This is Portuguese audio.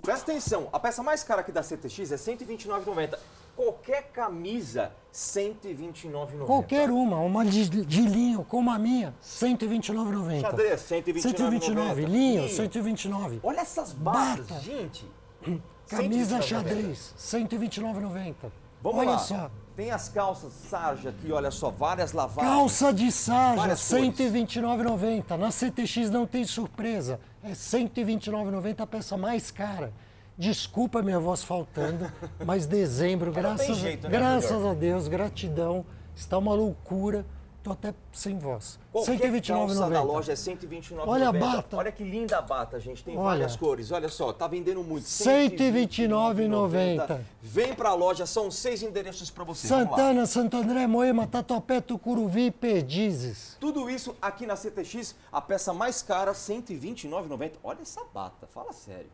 Presta atenção, a peça mais cara aqui da CTX é R$ 129,90. Qualquer camisa, R$ 129,90. Qualquer uma de linho, como a minha, R$ 129,90. Xadrez, R$ 129,90. Linho, R$ 129. Olha essas barras, Bata. gente. Camisa 129,90. xadrez, R$ 129,90. Vamos olha lá. só. Tem as calças sarja aqui, olha só, várias lavagens. Calça de sarja, Várias R$ cores. 129,90. Na CTX não tem surpresa. É R$ 129,90 a peça mais cara. Desculpa minha voz faltando, mas dezembro, Mas não tem jeito, né, graças Júnior? a Deus, gratidão, está uma loucura. Tô até sem voz. Qualquer calça da 129,90. loja é 129,90. Olha a bata. Olha que linda a bata, gente. Tem Olha. várias cores. Olha só, tá vendendo muito. 129,90. Vem pra loja, são 6 endereços pra você. Vamos lá. Santana, Santo André, Moema, Tatuapé, Tucuruvi e Perdizes. Tudo isso aqui na CTX, a peça mais cara, R$ 129,90. Olha essa bata, fala sério.